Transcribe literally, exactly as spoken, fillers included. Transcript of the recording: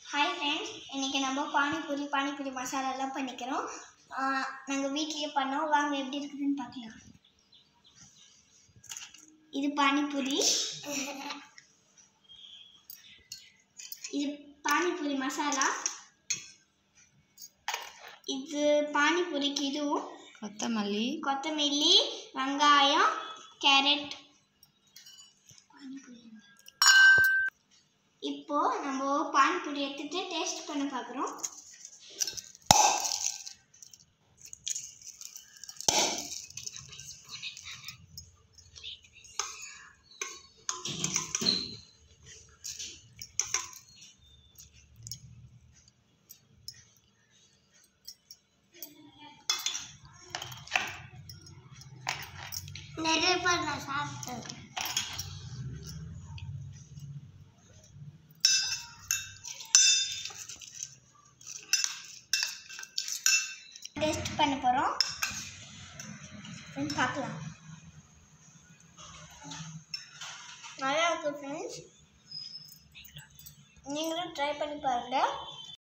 Hi friends, இன்றைக்கி நம்ம பானிபூரி பானிபூரி மசாலாலாம் பண்ணிக்கிறோம். நாங்கள் வீட்லேயே பண்ணோம். வாங்க எப்படி இருக்குதுன்னு பார்க்கலாம். இது பானிபூரி, இது பானிபூரி மசாலா, இது பானிபூரிக்கு இதுவும் கொத்தமல்லி கொத்தமல்லி வெங்காயம் கேரட். இப்போ நம்ம பானிபூரி எடுத்துட்டு டேஸ்ட் பண்ண பார்க்குறோம். நிறைய பேர் நான் சாப்பிட்டேன். டேஸ்ட் பண்ண போகிறோம், பார்க்கலாம். நல்லா இருக்கு ஃப்ரெண்ட்ஸ், நீங்களும் ட்ரை பண்ணி பாருங்கள்.